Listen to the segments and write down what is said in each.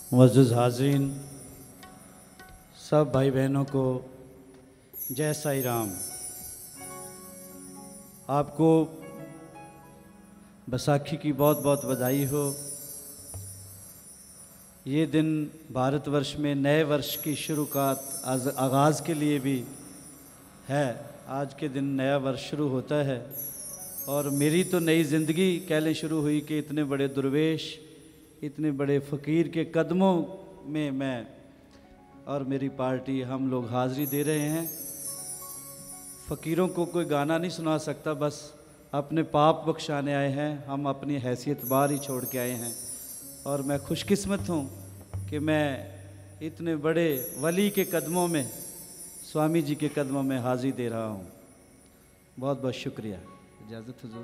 मुअज़्ज़ज़ हाज़रीन, सब भाई बहनों को जय साईं राम। आपको बैसाखी की बहुत बहुत बधाई हो। ये दिन भारतवर्ष में नए वर्ष की शुरुआत आगाज़ के लिए भी है। आज के दिन नया वर्ष शुरू होता है और मेरी तो नई ज़िंदगी कह लें शुरू हुई कि इतने बड़े दुर्वेश, इतने बड़े फ़कीर के कदमों में मैं और मेरी पार्टी हम लोग हाज़री दे रहे हैं। फ़कीरों को कोई गाना नहीं सुना सकता, बस अपने पाप बख्शाने आए हैं। हम अपनी हैसियत बाहर ही छोड़ के आए हैं और मैं खुशकिस्मत हूँ कि मैं इतने बड़े वली के कदमों में, स्वामी जी के कदमों में हाज़री दे रहा हूँ। बहुत बहुत शुक्रिया। इजाज़त हुज़ूर।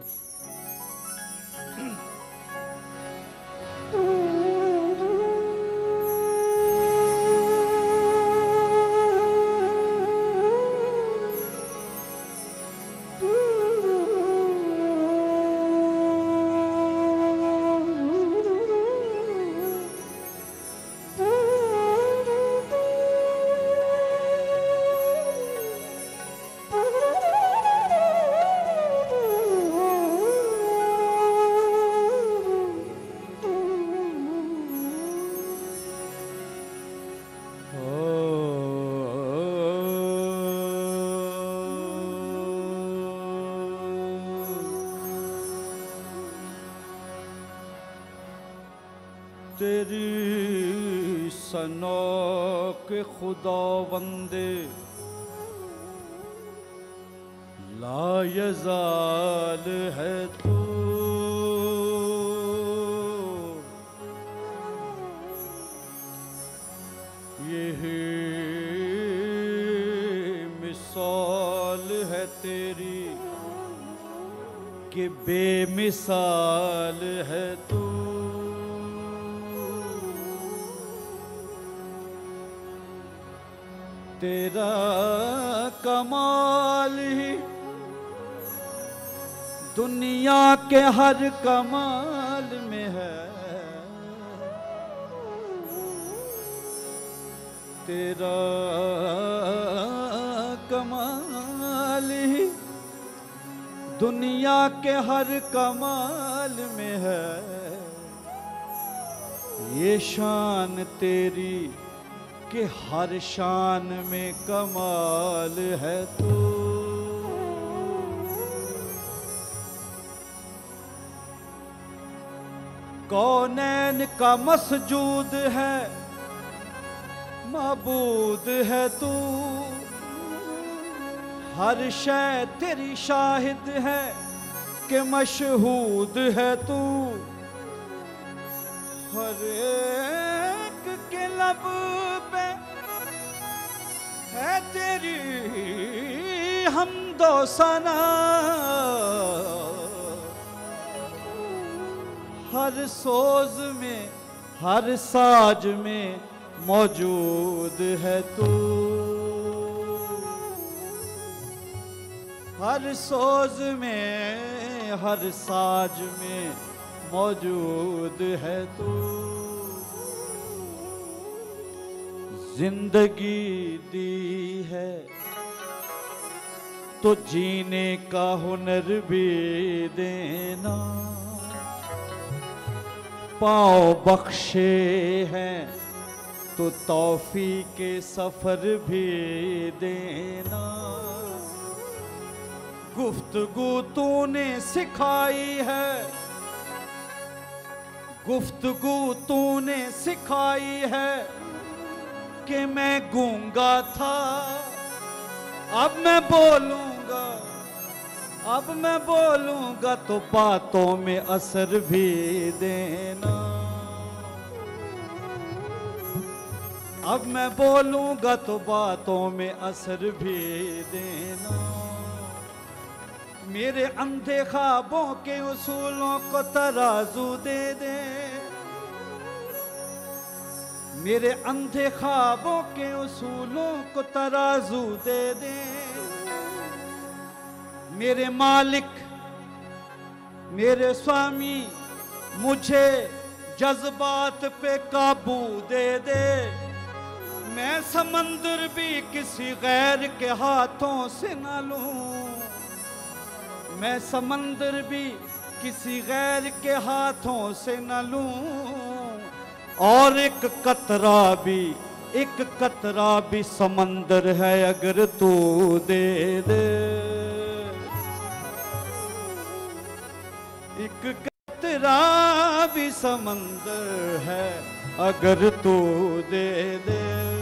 तेरी सनो के खुदावंदे लायज़ाल है तू, यही मिसाल है तेरी कि बेमिसाल है तू। तेरा कमाल ही दुनिया के हर कमाल में है। तेरा कमाल ही दुनिया के हर कमाल में है। ये शान तेरी कि हर शान में कमाल है तू। कौनैन का मसजूद है, माबूद है तू। हर शय तेरी शाहिद है कि मशहूद है तू। हर एक के लब पे है तेरी हमदो सना। हर सोज में, हर साज में मौजूद है तू। हर सोज में, हर साज में मौजूद है तू। जिंदगी दी है तो जीने का हुनर भी देना। पाँव बख्शे हैं तो तौफीक के सफर भी देना। गुफ्तगू तूने सिखाई है, गुफ्तगू तूने सिखाई है कि मैं गूंगा था, अब मैं बोलूंगा। अब मैं बोलूंगा तो बातों में असर भी देना। अब मैं बोलूंगा तो बातों में असर भी देना। मेरे अंधे ख्वाबों के उसूलों को तराजू दे दे। मेरे अंधे ख्वाबों के उसूलों को तराजू दे दे। मेरे मालिक, मेरे स्वामी, मुझे जज्बात पे काबू दे दे। मैं समंदर भी किसी गैर के हाथों से न लूं, मैं समंदर भी किसी गैर के हाथों से न लूं, और एक कतरा भी समंदर है अगर तू दे दे। एक कतरा भी समंदर है अगर तू दे दे।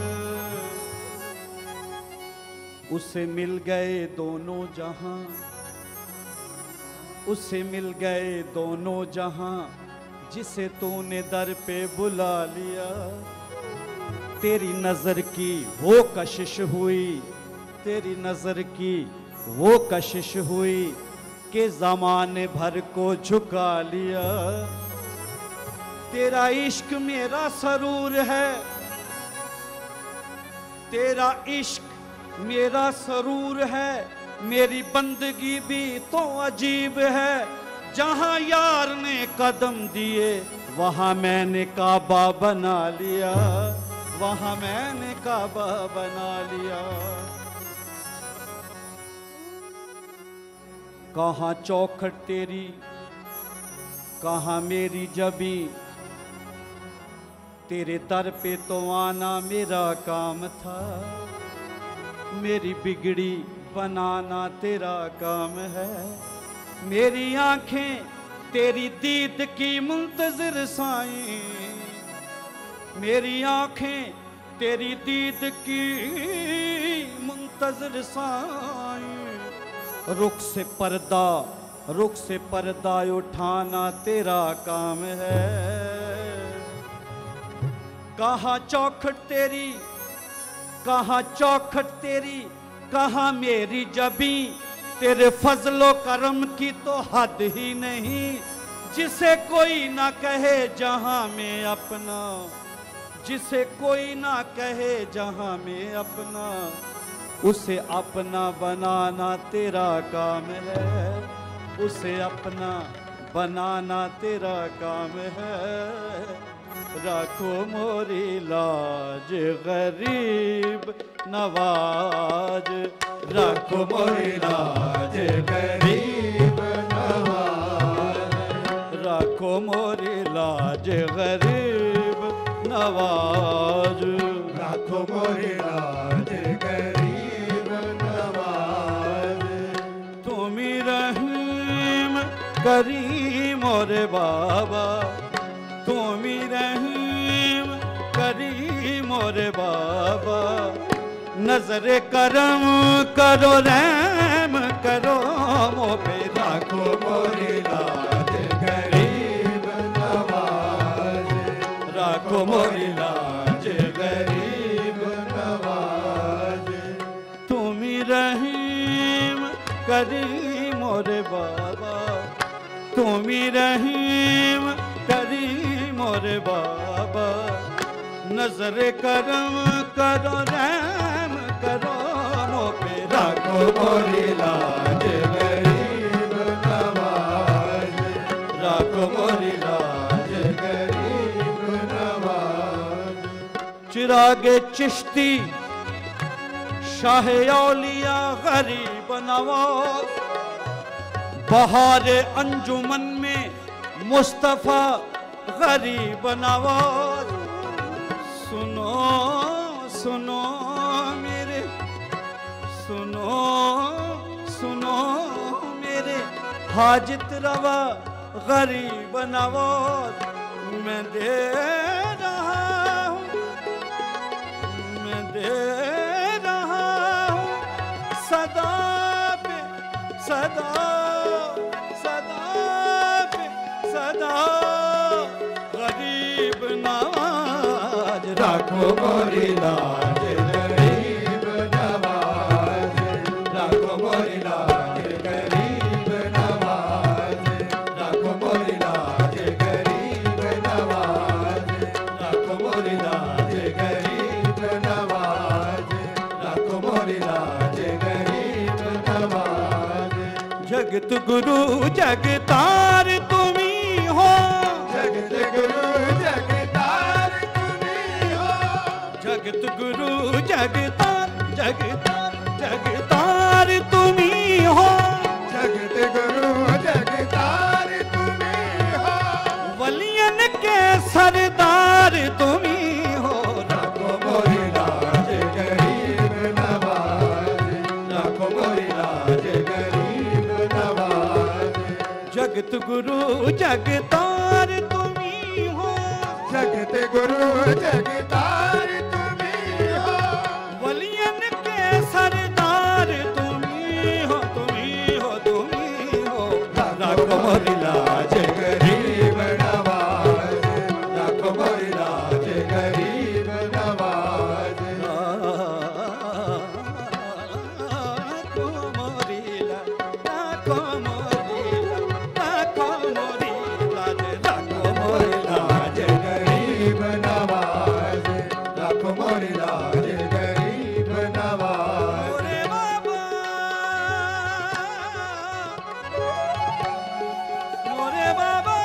उसे मिल गए दोनों जहां, उसे मिल गए दोनों जहां, जिसे तूने दर पे बुला लिया। तेरी नजर की वो कशिश हुई, तेरी नजर की वो कशिश हुई कि ज़माने भर को झुका लिया। तेरा इश्क मेरा सरूर है, तेरा इश्क मेरा सरूर है, मेरी बंदगी भी तो अजीब है। जहां यार ने कदम दिए वहां मैंने काबा बना लिया, वहां मैंने काबा बना लिया। कहाँ चौखट तेरी, कहाँ मेरी जबी, तेरे दर पे तो आना मेरा काम था। मेरी बिगड़ी बनाना तेरा काम है। मेरी आंखें तेरी दीद की मुंतज़िर साईं, मेरी आंखें तेरी दीद की मुंतज़िर साईं। रुख से पर्दा उठाना तेरा काम है। कहाँ चौखट तेरी, कहाँ चौखट तेरी, कहाँ मेरी जबी, तेरे फजलो करम की तो हद ही नहीं। जिसे कोई ना कहे जहां में अपना, जिसे कोई ना कहे जहां में अपना, उसे अपना बनाना तेरा काम है। उसे अपना बनाना तेरा काम है। रखो मोरी लाज गरीब नवाज, रखो मोरी लाज गरीब नवाज, रखो मोरी लाज गरीब नवाज, रखो मोरी लाज गरीब नवाज। तुम ही रहीम करीम और बाबा, तुम ही रहीम करीम और बाबा। नजर करम करो रहम करो मो पे। रखो मोरी लाज गरीब नवाज, रखो मोरी लाज गरीब नवाज। तुम ही रहीम करीम और बाबा, तुम ही रहीम करीम और बाबा। नजर करम करो रहम करो मो पे। रखो मोरी लाज गरीब नवाज, रखो मोरी लाज गरीब नवाज। चिरागे चिश्ती शाह औलिया गरीब नवाज। बहारे अंजुमन में मुस्तफा गरीब नवाज। सुनो सुनो मेरे, सुनो सुनो मेरे हाजित रवा गरीब नवाज। मैं दे रहा हूँ, मैं दे रहा हूँ सदा पे सदा, सदा पे सदा गरीब नवाज। रखो मोरी लाज गरीब नवाज, रखो मोरी लाज गरीब नवाज, रखो मोरी लाज गरीब नवाज, रखो मोरी लाज गरीब नवाज, रखो मोरी लाज गरीब नवाज। जगत गुरु जगतार तुम्ही हो, जगत गुरु जगतार तुम्ही हो, जगत गुरु जगतार जगतार जगतार तुम्ही हो, जगत गुरु जगतार तुम्ही हो, वलियन के सरदार तुम्ही हो। रखो मोरी लाज गरीब नवाज, रखो मोरी लाज गरीब नवाज, जगत गुरु जगतार तुम्ही हो, जगत गुरु जगतार तुम्ही हो, वलियन के सरदार तुम्ही हो, तुम्ही हो, तुम्ही हो। रखो मोरी लाज गरीब नवाज, रखो मोरी लाज गरीब नवाज, राखो मोरी लाज, राखो मोरी लाज, राखो मोरी लाज, राखो मोरी लाज गरीब नवाज, रखो मोरी लाज गरीब नवाज, मोरे बाबा, मोरे बाबा,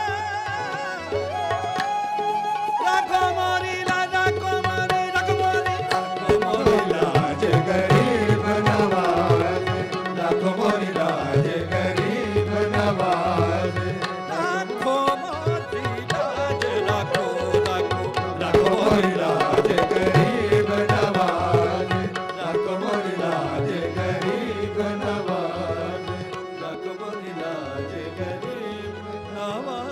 राखो मोरी लाज, राखो मोरी, राखो मोरी, राखो मोरी लाज गरीब नवाज, रखो मोरी लाज गरीब नवाज, राखो मोरी लाज, राखो, राखो, रखो मोरी लाज गरीब नवाज, रखो मोरी लाज गरीब नवाज, राखो मोरी लाज गरीब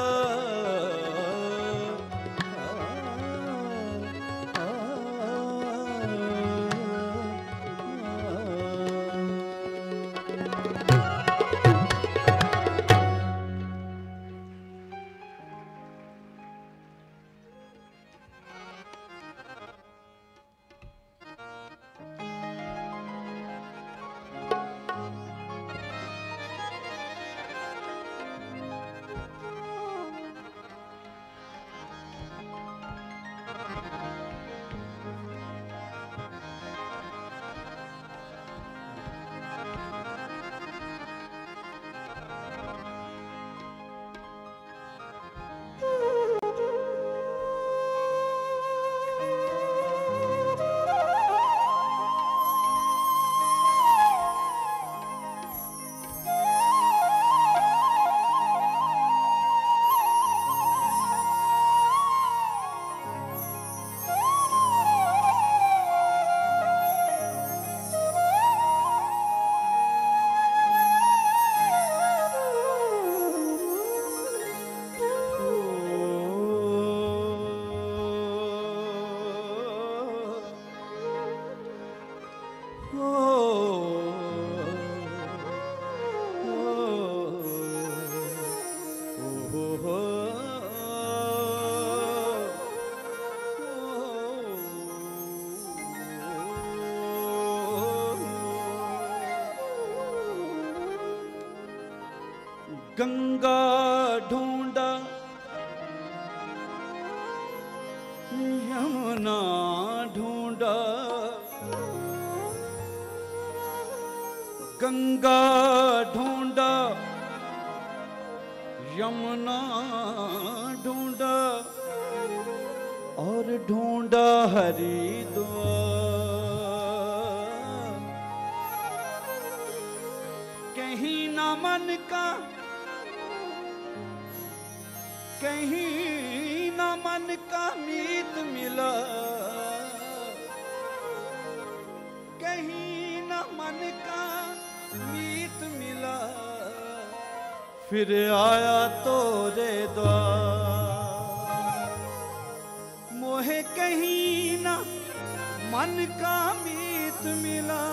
गंगा ढूंढा यमुना ढूंढा, गंगा ढूंढा यमुना ढूंढा और ढूंढा हरिद्वार, कहीं ना मन का, कहीं ना मन का मीत मिला, कहीं ना मन का मीत मिला, फिर आया तोरे द्वार, मोहे कहीं ना मन का मीत मिला,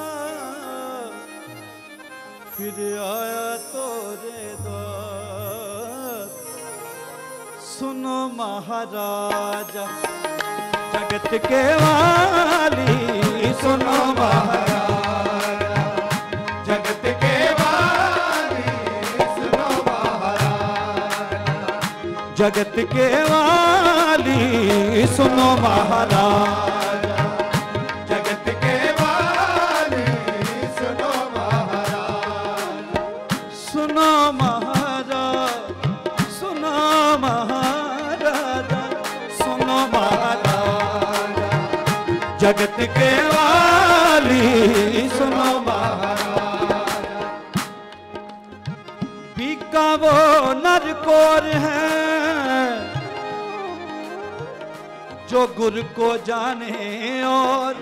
फिर आया तोरे द्वार। सुनो महाराजा जगत के वाली, सुनो महाराजा जगत के वाली, सुनो महाराजा जगत के वाली, सुनो महाराजा जगत के वाली, सुनो महाराजा, सुनो महाराज, सुनो महाराज, बीका वो नर कोर है जो गुर को जाने, और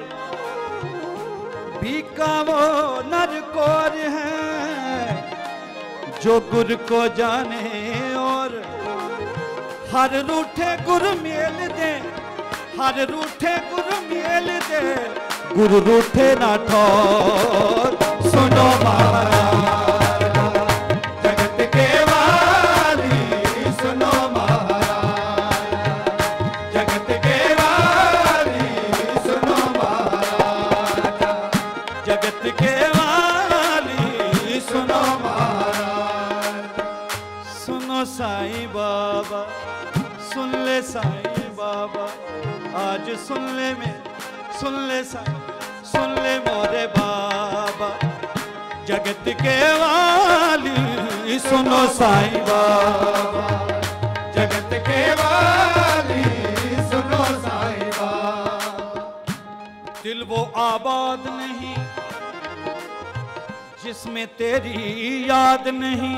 बीका वो नर कोर है जो गुर को जाने, और हर रूठे गुर मेल दे, हर रूठे गुर मेल दे, गुरु रूठे ना ठोर। सुनो महाराज जगत के वाली, सुनो महाराज जगत के वाली, सुनो महाराज जगत के वाली, सुनो महाराज। सुनो साईं बाबा, सुन ले साईं बाबा, आज सुन ले सुन ले साईं, सुन ले मोरे बाबा, जगत के वाली, सुनो साईं बाबा, जगत के वाली, सुनो साईं बाबा। दिल वो आबाद नहीं जिसमें तेरी याद नहीं,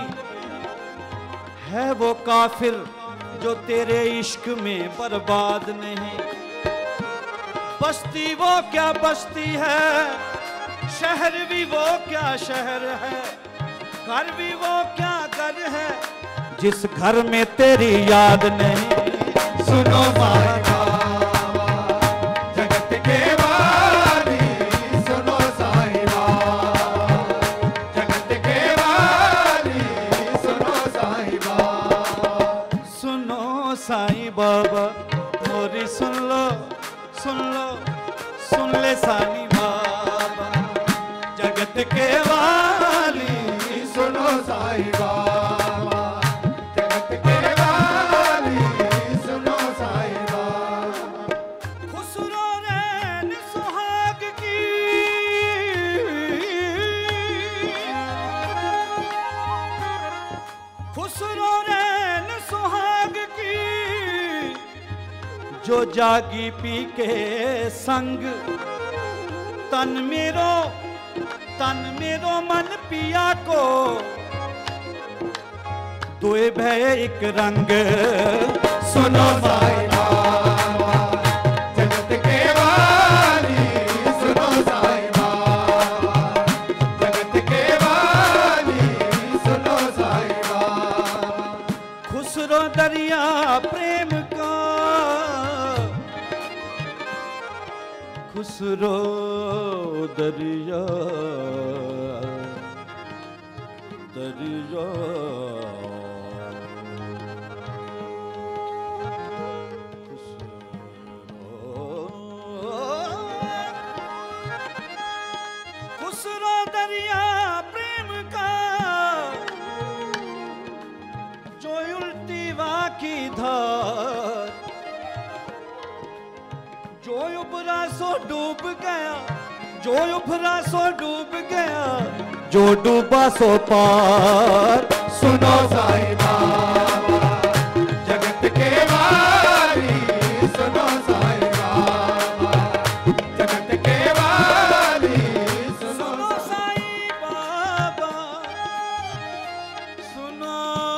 है वो काफिर जो तेरे इश्क में बर्बाद नहीं। बस्ती वो क्या बस्ती है, शहर भी वो क्या शहर है, घर भी वो क्या घर है जिस घर में तेरी याद नहीं। सुनो साईं बाबा, जगत के वाली, सुनो साईं बाबा, जगत के वाली, सुनो साईं बाबा। सुनो साईं बाबा मोरी, सुन लो सुन लो, सुन ले साईं बाबा, जगत के वाली, सुनो साईं बाबा, जगत के वाली, सुनो साईं बाबा। खुसरो रैन सुहाग की, खुसरो रैन सुहाग की, जो जागी पी के संग, तन मेरो मन पिया को, दुए भय एक रंग। सुनो साईं बाबा, जगत के वाली, सुनो साईं बाबा, जगत के वाली, सुनो साईं बाबा। खुसरो दरिया प्रेम का, खुसरो दरिया दरिया, खुसरो दरिया प्रेम का, जो उल्टी वाह की धार, जो उभरा सो डूब गया, जो उभरा सो डूब गया, जो डूबा सो पार। सुनो साईं बाबा, जगत के वाली, सुनो साईं बाबा, जगत के वाली, सुनो साईं बाबा, सुनो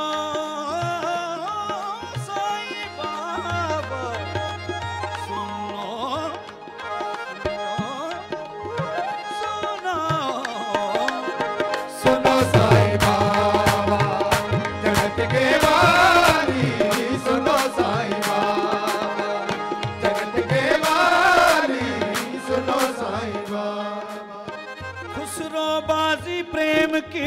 साईं बाबा, सुनो सुनो साईं बाबा, जगत के वाली, सुनो साईं बाबा, जगत के वाली, सुनो साईं बाबा। खुसरो बाजी प्रेम की,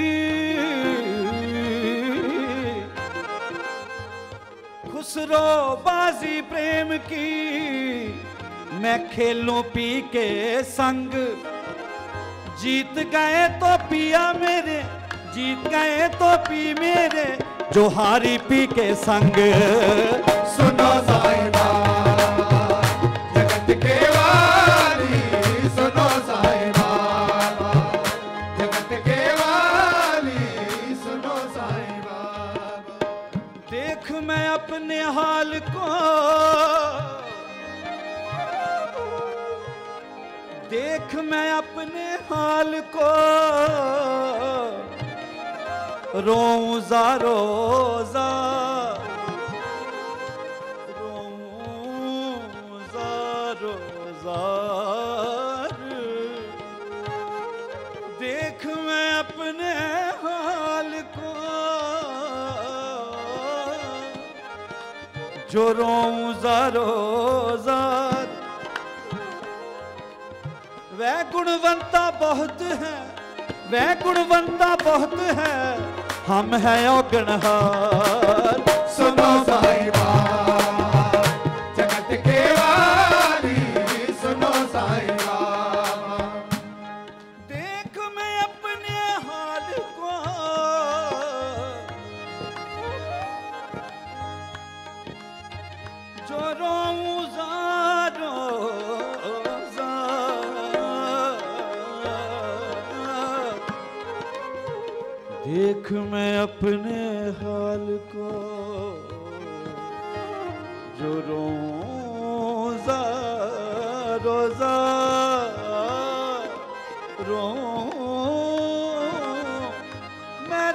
खुसरो बाजी प्रेम की, मैं खेलूं पी के संग, जीत गए तो पिया मेरे, जीत गए तो पी मेरे, जो हारी पी के संग। सुनो साईं बाबा, जगत के वाली, सुनो साईं बाबा, जगत के वाली, सुनो साईं बाबा। देख मैं अपने हाल को, देख मैं अपने हाल को, रोज़ा रोज़ा रोज़ा रोज़ा देख मैं अपने हाल को जो रोज़ा रोज़ा वह गुणवंता बहुत है, वह गुणवंता बहुत है, हम हैं औगणहार। सुनो साईं बाबा जगत के वाली, सुनो साईं बाबा। देख मैं अपने हाल को जो रोज़ा रोज़ा देख मैं अपने हाल को जो रोज़ा रोज़ा मैं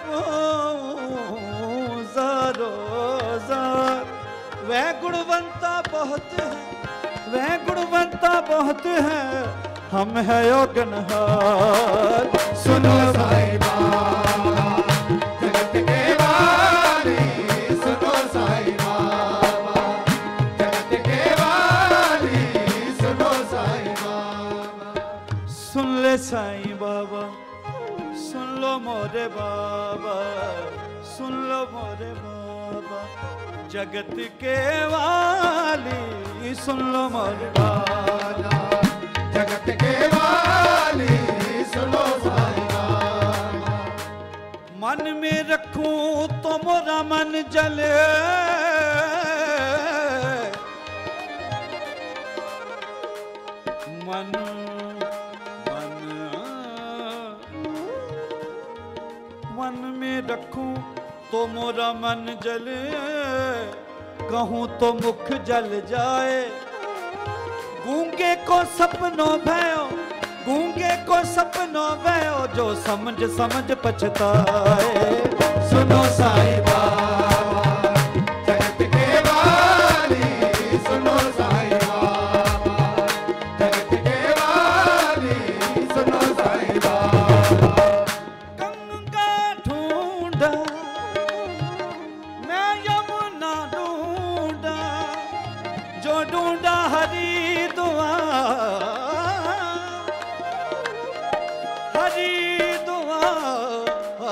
रोज़ा रोज़ा वह गुणवंता बहुत है, वह गुणवंता बहुत है, हम है औगणहार। सुनो साईं बाबा जगत के वाली, सुनो साईं बाबा जगत के वाली, सुनो साईं बाबा। सुन ले साईं बाबा, सुन लो मोरे बाबा, सुन लो मोरे बाबा जगत के वाली, सुन लो मोरे बाबा जगत के वाली, सुनो साईं बाबा। मन में रखूं तो मोरा मन जले, मन मन मन में रखूं तो मोरा मन जले, कहूं तो मुख जल जाए। गूंगे को सपनों भयो, गूंगे को सपनों भयो, जो समझ समझ पछताए। सुनो साईं बाबा जगत के वाली, सुनो साईं बाबा जगत के वाली, सुनो साईं बाबा। गंगा ढूंढा मैं यमुना ढूंढा, जो ढूंढा हरिद्वार, हरिद्वार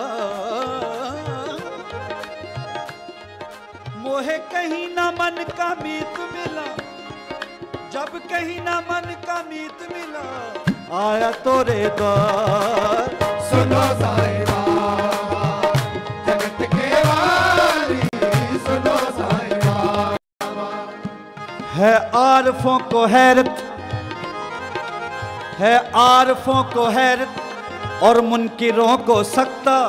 मोहे कहीं ना मन का मीत मिला, जब कहीं ना मन का मीत मिला, आया तोरे द्वार। सुनो साईं बाबा जगत के वाली, सुनो साईं बाबा। है आरफों को हैरत, है आरफों को हैरत और मुनकिरों को सकता,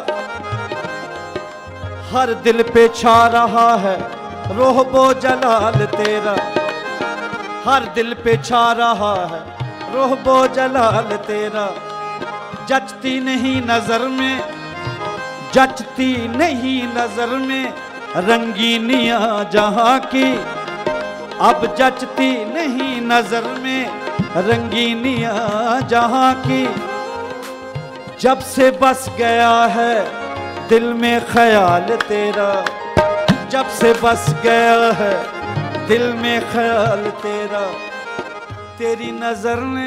हर दिल पे छा रहा है रोहबो जलाल तेरा, हर दिल पे छा रहा है रोहबो जलाल तेरा। जचती नहीं नजर में, जचती नहीं नजर में रंगीनियां जहां की, अब जचती नहीं नजर में रंगीनियां जहां की। जब से बस गया है दिल में ख्याल तेरा, जब से बस गया है दिल में ख्याल तेरा। तेरी नजर ने,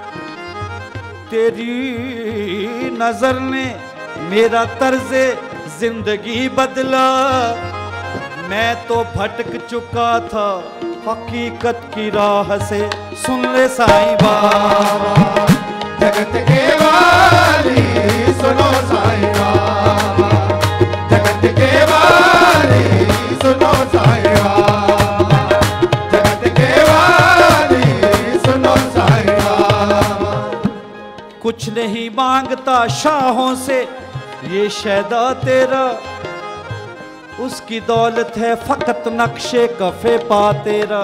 तेरी नजर ने मेरा तर्ज़े जिंदगी बदला, मैं तो भटक चुका था हकीकत की राह से। सुन ले साईं बाबा जगत के वाली, सुनो साईं बाबा जगत के वाली, सुनो साईं बाबा जगत के वाली, सुनो साईं बाबा। कुछ नहीं मांगता शाहों से ये शैदा तेरा, उसकी दौलत है फकत नक्शे कफे पा तेरा।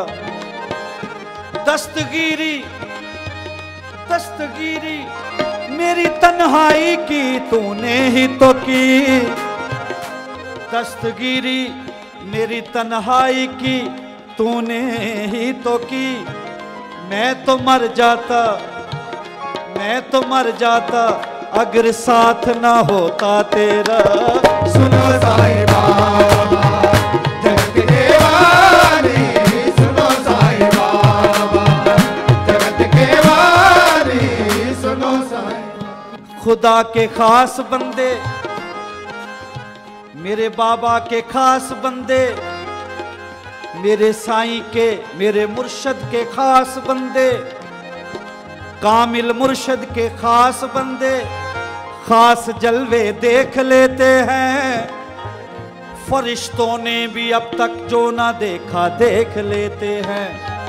दस्तगीरी दस्तगीरी मेरी तन्हाई की तूने ही तो की, दस्तगीरी मेरी तन्हाई की तूने ही तो की। मैं तो मर जाता अगर साथ ना होता तेरा। सुनो साईं बाबा जगत के वाली, सुनो साईं बाबा जगत के वाली, सुनो साईं। खुदा के खास बंदे, मेरे बाबा के खास बंदे, मेरे साईं के, मेरे मुर्शद के खास बंदे, कामिल मुर्शद के खास बंदे, खास जलवे देख लेते हैं। फरिश्तों ने भी अब तक जो ना देखा देख लेते हैं।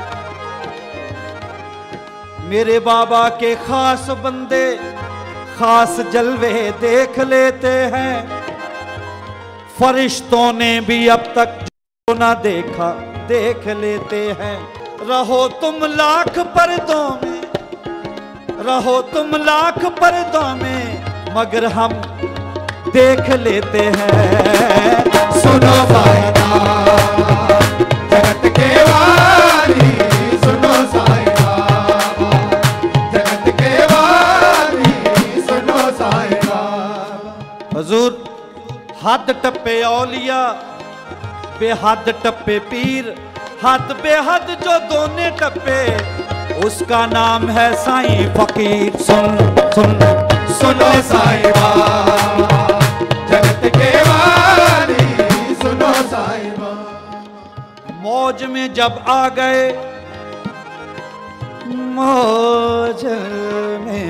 मेरे बाबा के खास बंदे खास जलवे देख लेते हैं। फरिश्तों ने भी अब तक जो ना देखा देख लेते हैं। रहो तुम लाख पर्दों में, रहो तुम लाख पर्दों में, मगर हम देख लेते हैं। सुनो साईं बाबा जगत के वाली, सुनो साईं बाबा जगत के वाली, सुनो साईं बाबा। हुजूर हद टप्पे औलिया, बेहद टप्पे पीर, हद बेहद जो दोने टप्पे, उसका नाम है साईं फकीर। सुन सुन सुनो साईं बाबा जगत के वाली, सुनो साईं बाबा। मौज में जब आ गए, मौज में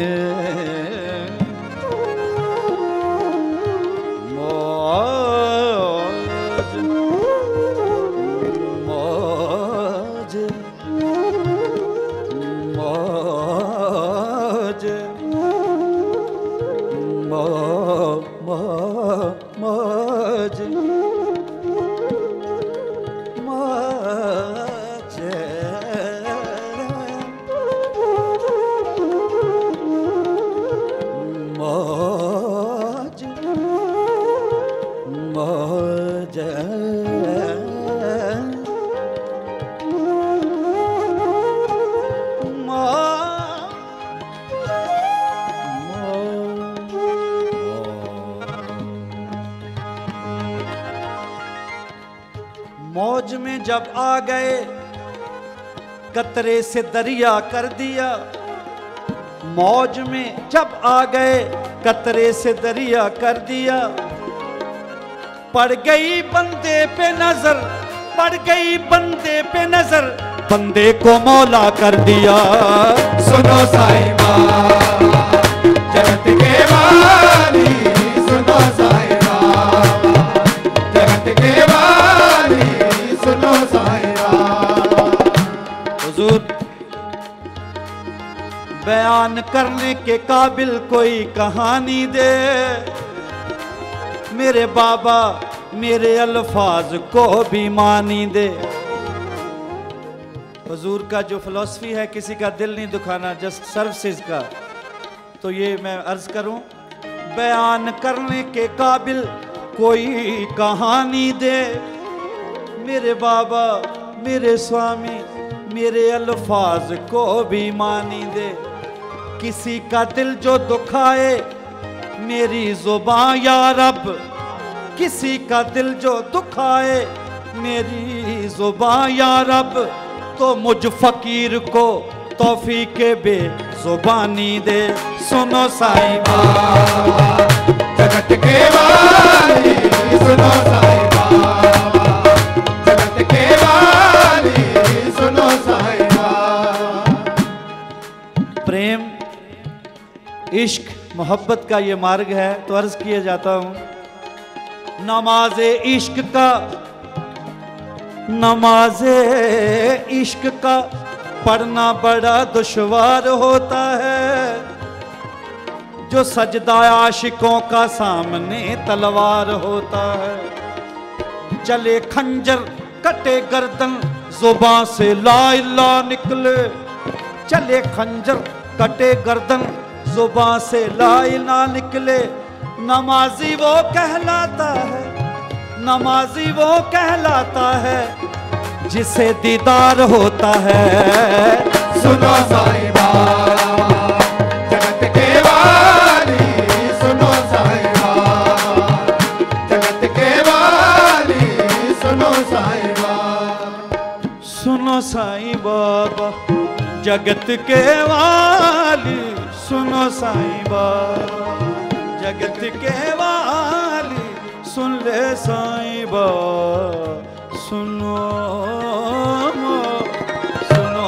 मौज में जब आ गए, कतरे से दरिया कर दिया। मौज में जब आ गए, कतरे से दरिया कर दिया। पड़ गई बंदे पे नजर, पड़ गई बंदे पे नजर, बंदे को मौला कर दिया। सुनो साईं बाबा जगत के वाली, सुनो साईं बाबा जगत के वाली, सुनो साईं बाबा। हुजूर बयान करने के काबिल कोई कहानी दे, मेरे बाबा मेरे अल्फाज को भी मानी दे। हुजूर का जो फिलॉसफी है, किसी का दिल नहीं दुखाना, जस्ट सर्विसेज का, तो ये मैं अर्ज करूं, बयान करने के काबिल कोई कहानी दे, मेरे बाबा मेरे स्वामी मेरे अल्फाज को भी मानी दे। किसी का दिल जो दुखाए मेरी जुबां या रब, किसी का दिल जो दुखाए मेरी जुबां या रब, तो मुझ फकीर को तौफीक बेजुबानी दे। सुनो साईं बाबा जगत के वाली, सुनो साईं बाबा जगत के वाली, सुनो साईं बाबा। प्रेम इश्क मोहब्बत का ये मार्ग है, तो अर्ज किए जाता हूं, नमाज़े इश्क का, नमाज़े इश्क का पढ़ना बड़ा दुश्वार होता है। जो सजदा आशिकों का सामने तलवार होता है। चले खंजर कटे गर्दन जुबां से ला इलाह निकले, चले खंजर कटे गर्दन जुबां से ला इलाह निकले। नमाजी वो कहलाता है, नमाजी वो कहलाता है जिसे दीदार होता है। सुनो साईं बाबा जगत के वाली, सुनो साईं बाबा जगत के वाली, सुनो साईं बाबा। सुनो साईं बाबा जगत के वाली, सुनो साईं बाबा जगत के वाली, सुन ले साईं बाबा सुनो सुनो।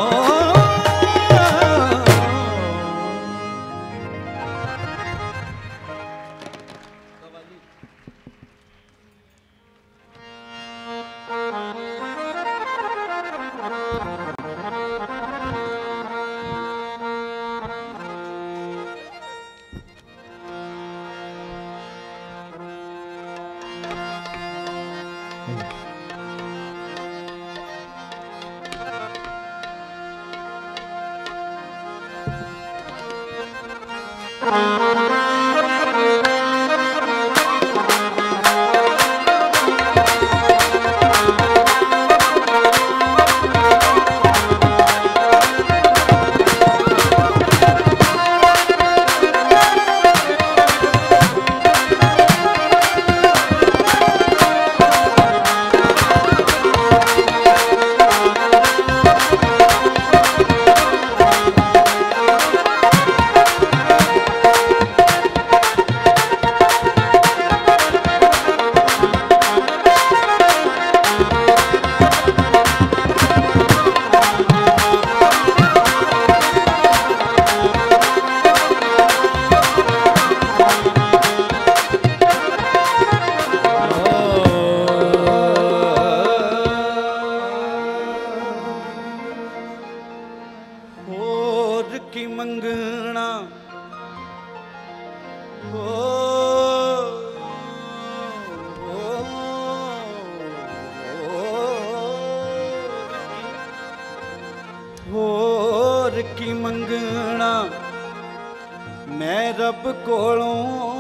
होर की मंगना मैं रब कोलों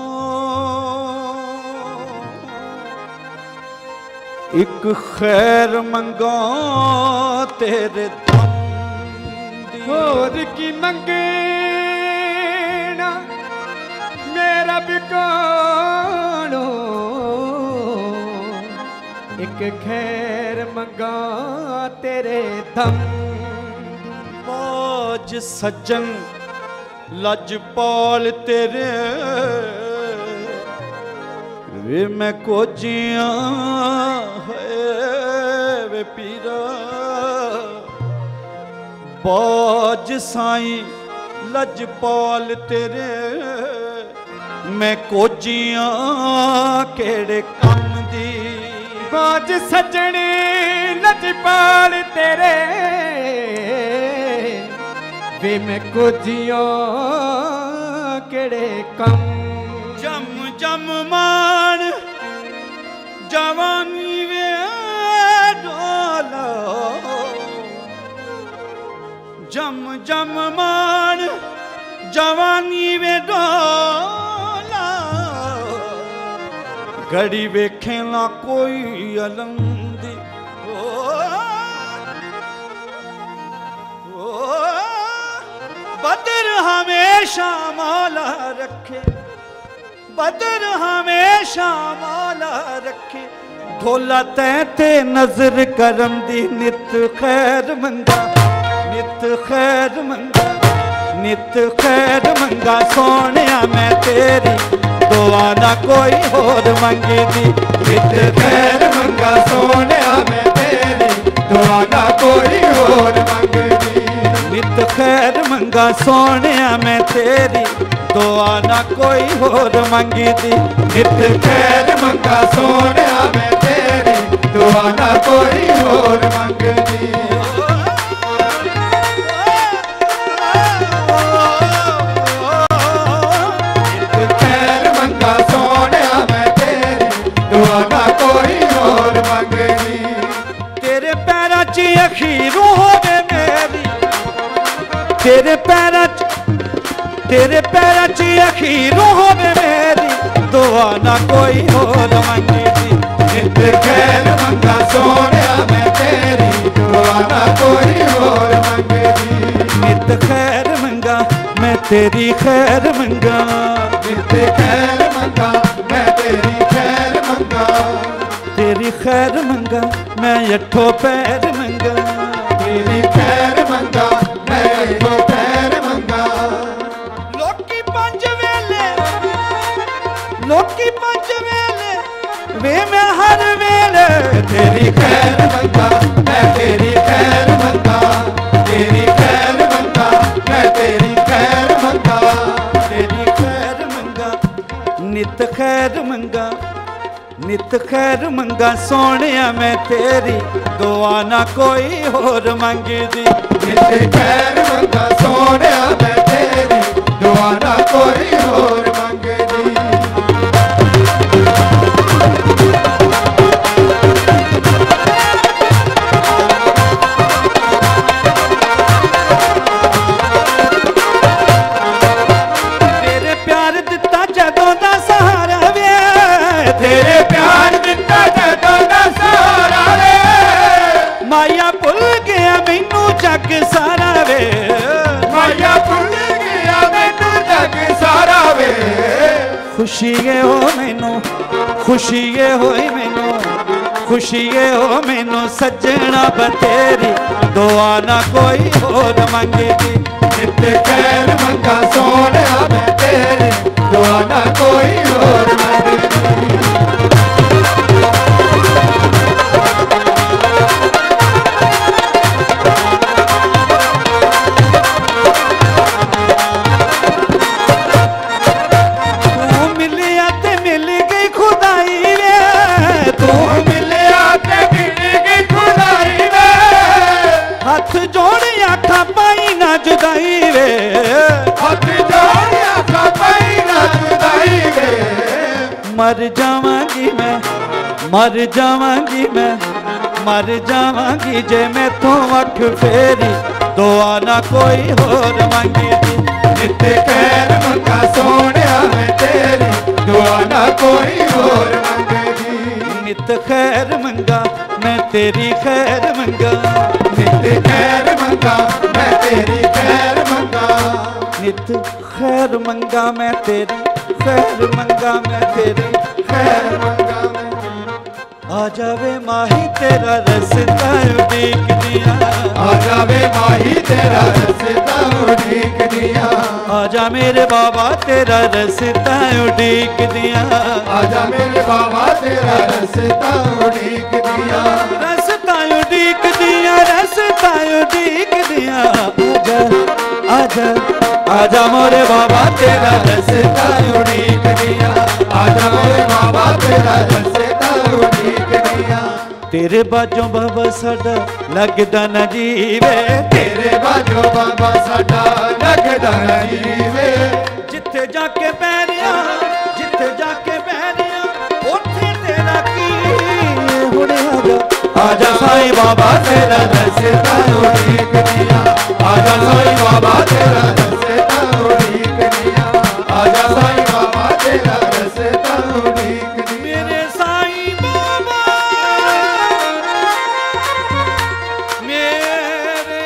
एक खैर मंगा तेरे दम दी। होर की मंगना मैं रब कोलों एक खैर मंगा तेरे दम। मौज सज्जन लजपाल तेरे वे मैं कोजियां है वे पीरा। मौज साईं लजपाल तेरे मैं कोजियां केड़े कम दी। मौज सजने लजपाल तेरे वे मैं कोजियां केड़े कम। जम जम मान जवानी वे डोला जम जम मान जवानी वे डोला घड़ी वेखे ना कोई अलंदी। बदर हमेशा मौला रखे बदर हमेशा मौला रखे ढोला तैते नजर करम दी। नित खैर मंगा नित खैर मंगा नित खैर मंगा सोनिया मैं तेरी दुआ ना कोई होर मंगी दी। नित खैर मंगा सोनिया मैं तेरी दुआ ना कोई होर मंगदी। नित खैर मंगा सोनिया मैं तेरी दुआ ना कोई होर मंगी दी। नित खैर मंगा सोनिया मैं तेरी दुआ ना कोई होर मंगदी। नित खैर मंगा सोनिया मैं तेरी दुआ ना कोई होर मंगदी। तेरे पैरां च अखीरू होवे मेरी तेरे पैरां च अखीरू होवे मेरी दुआ ना कोई होर मंगी दी। नित खैर मंगा सोनिया मैं तेरी दुआ ना कोई और मंगदी नित खैर मंगा मैं तेरी खैर मंगा नित खैर मंगा मैं तेरी खैर मंगा तेरी खैर मंगा मैं अठो पैर मंगा तेरी खैर मंगा मैं अठो पैर मंगा लोकी पंज वेले वे मैं हर वेले तेरी खैर मंगा मैं तेरी खैर मंगा तेरी खैर मंगा मैं तेरी खैर मंगा तेरी खैर मंगा नित खैर मंगा नित खैर मंगा सोनिया मैं तेरी दुआ ना कोई होर मंगदी नित खैर मंगा सोनिया मैं तेरी दुआ ना कोई होर मंगदी तेरे प्यार दिता जदों दा सहारा वे माया भुल गया मैनू जग सारा वे माया भुल गया मैनू जग सारा वे खुशी हो मैनू खुशी होई मैनू खुशी हो मैनू सजना बतेरी दुआ ना कोई होर मंगदी नित खैर मंगा सोनिया मैं तेरी दुआ ना कोई होर मंगदी जुदाई वे हाथ जोड़िया खापाई ना जुदाई वे मर जावांगी मैं मर जावांगी मैं मर जावांगी जे मैं तो अख फेरी दुआ ना कोई होर मंगदी नित खैर मंगा सोनिया मैं तेरी दुआ ना कोई होर मंगदी नित खैर मंगा मैं तेरी खैर मंगा नित खैर मंगा मैं तेरी खैर मंगा नित खैर मंगा मैं तेरी खैर मंगा मैं तेरी खैर मंगा आ जावे माही तेरा रस्ता उड़ीक दिया आ जावे माही तेरा रस्ता उड़ीक दिया आजा मेरे बाबा तेरा रस्ता उड़ीक दिया आजा मेरे बाबा तेरा रस्ता उड़ीक दिया रस्ता उड़ीक दिया रस्ता उड़ीक दिया आजा आजा आजा मोरे बाबा तेरा रस्ता उड़ीक दिया आजा मेरे बाबा तेरा रस्ता उड़ीक दिया तेरे बाजों बाबा साडा लगदा न जीवे तेरे बाजों बाबा साडा लगदा न जीवे जिथे जाके पैरिया जिथे जाके पैरिया उथे तेरा की हुणे आजा साईं बाबा तेरा रस्ता उड़ीक दिया आजा साईं बाबा तेरा रस्ता उड़ीक दिया आजा साईं बाबा तेरा रस्ता उड़ीक दिया मेरे साईं बाबा मेरे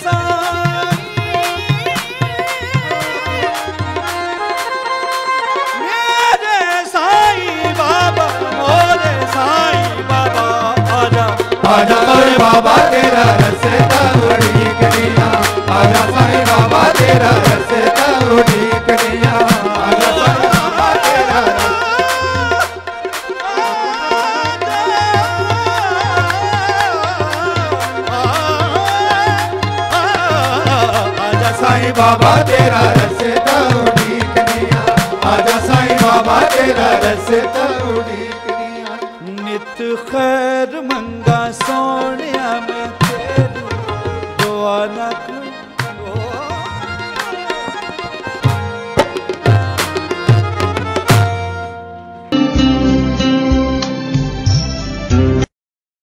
साईं बाबा मोरे साईं बाबा आजा साईं बाबा तेरा रस्ता उड़ीक दिया आजा साईं बाबा तेरा रस्ता उड़ीक दिया आजा साईं बाबा तेरा आजा साईं बाबा तेरा रस्ता उड़ीक दिया आजा साईं बाबा तेरा रस्ता उड़ीक दिया नित खैर मंगा सोनिया मैं